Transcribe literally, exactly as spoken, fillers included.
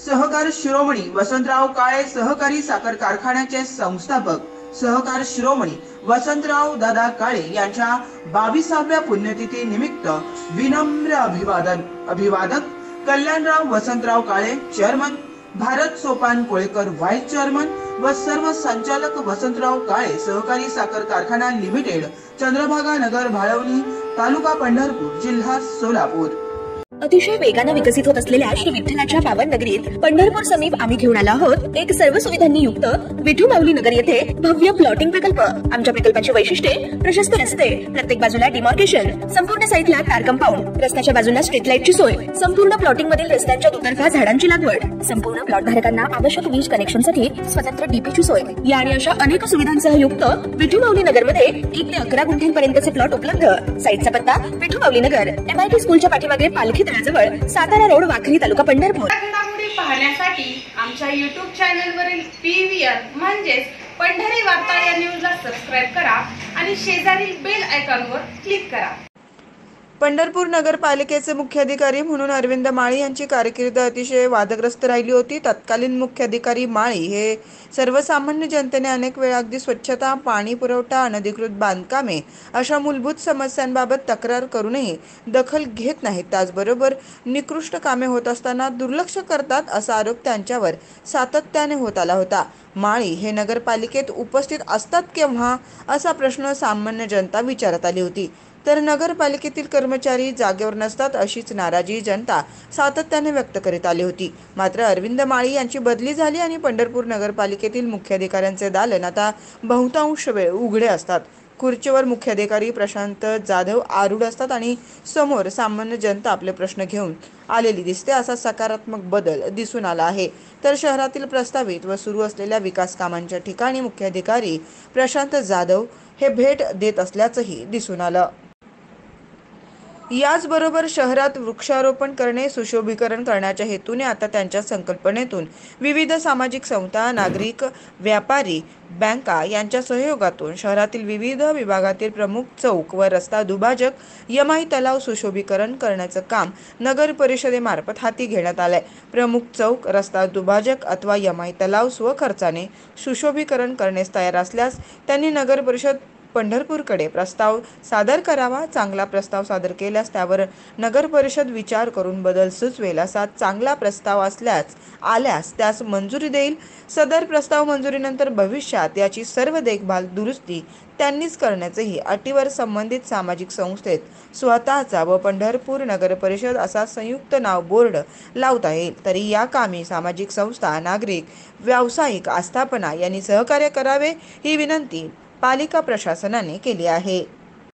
सहकार शिरोमणी वसंतराव काळे सहकारी साखर कारखान्याचे संस्थापक सहकार शिरोमणी वसंतराव दादा काळे यांच्या बावीसाव्या पुण्यतिथी निमित्त विनम्र अभिवादन अभिवादक Kalyanrao Vasantrao Kale chairman, Bharat Sopan Kolekar vice chairman व सर्व संचालक वसंतराव काळे सहकारी साखर कारखाना लिमिटेड, चंद्रभागा नगर, भाळवणी, तालुका पंढरपूर, जिल्हा सोलापूर। अतिशय वेगाने विकसित होत असलेल्या श्री विठ्ठलाच्या पावन नगरीत पंढरपूर समीप आम्ही घेऊन आलो आहोत एक सर्व सुविधांनी युक्त विठू माऊली नगर येथे भव्य प्लॉटिंग प्रकल्प। आमच्या प्रकल्पाची वैशिष्ट्ये प्रशस्त रस्ते, प्रत्येक बाजूला डिमार्केशन, संपूर्ण साईटला कार कंपाऊंड, रस्त्याच्या बाजूला स्ट्रीट लाईटची सोय, संपूर्ण प्लॉटिंग मधील रस्त्यांच्या दुतर्फा झाडांची लागवड, संपूर्ण प्लॉट धारकांना आवश्यक वीज कनेक्शनसाठी स्वतंत्र डीपीची सोय या आणि अशा अनेक सुविधांसह युक्त विठू माऊली नगर मध्ये एक ते अकरा गुंठ्यांपर्यंतचे प्लॉट उपलब्ध। साईटचा पत्ता विठू माऊली नगर, एमआयटी स्कूलच्या पाठीमागे पालखी जवळ, सातारा रोड, वाखरी, तालुका पंढरपूर। घडामोडी पाहण्यासाठी आमच्या यूट्यूब चॅनलवरील पीव्हीआर म्हणजेच पंढरी वार्ता या न्यूजला सबस्क्राइब करा आणि शेजारील बेल आयकॉनवर क्लिक करा। पंढरपूर नगरपालिकेचे मुख्याधिकारी म्हणून अरविंद माळी यांची कारकीर्द अतिशय वादग्रस्त राहिली होती। तत्कालीन मुख्याधिकारी माळी हे सर्वसामान्य जनतेने अनेक वेळा अगदी स्वच्छता, पाणी पुरवठा, अनधिकृत बांधकामे अशा मूलभूत समस्यांबाबत तक्रार करूनही दखल घेत नाहीत। त्याचबरोबर निकृष्ट कामे होत असताना दुर्लक्ष करतात असा आरोप त्यांच्यावर सातत्याने होत आला होता। माळी हे नगरपालिकेत उपस्थित असतात केव्हा असा प्रश्न सामान्य जनता विचारत आली होती, तर नगरपालिकेतील कर्मचारी जागेवर नसतात अशीच नाराजी जनता सातत्याने व्यक्त करीत आली होती। मात्र अरविंद माळी यांची बदली झाली आणि पंढरपूर नगरपालिकेतील मुख्याधिकाऱ्यांचे दालन आता बहुतांश वेळ उघडे असतात। खुर्चीवर मुख्याधिकारी प्रशांत जाधव आरूढ असतात आणि समोर सामान्य जनता आपले प्रश्न घेऊन आलेली दिसते असा सकारात्मक बदल दिसून आला आहे। तर शहरातील प्रस्तावित व सुरू असलेल्या विकास कामांच्या ठिकाणी मुख्याधिकारी प्रशांत जाधव हे भेट देत असल्याचंही दिसून आलं। याचबरोबर शहरात वृक्षारोपण करणे, सुशोभीकरण करण्याच्या हेतूने आता त्यांच्या संकल्पनेतून विविध सामाजिक संस्था, नागरिक, व्यापारी, बँका यांच्या सहयोगातून शहरातील विविध विभागातील प्रमुख चौक व रस्ता दुभाजक, यमाई तलाव सुशोभीकरण करण्याचं काम नगर परिषदेमार्फत हाती घेण्यात आलंय। प्रमुख चौक, रस्ता दुभाजक अथवा यमाई तलाव स्वखर्चाने सुशोभीकरण करण्यास तयार असल्यास त्यांनी नगर परिषद पंढरपूरकडे प्रस्ताव सादर करावा। चांगला प्रस्ताव सादर केल्यास त्यावर नगर परिषद विचार करून बदल सुचवेल। असा चांगला प्रस्ताव असल्यास आल्यास त्यास मंजुरी देईल। सदर प्रस्ताव मंजुरीनंतर भविष्यात याची सर्व देखभाल दुरुस्ती त्यांनीच करण्याचेही अटीवर संबंधित सामाजिक संस्थेत स्वतःचा व पंढरपूर नगर परिषद असा संयुक्त नाव बोर्ड लावता येईल। तरी या कामी सामाजिक संस्था, नागरिक, व्यावसायिक आस्थापना यांनी सहकार्य करावे ही विनंती पालिका प्रशासनाने केली आहे।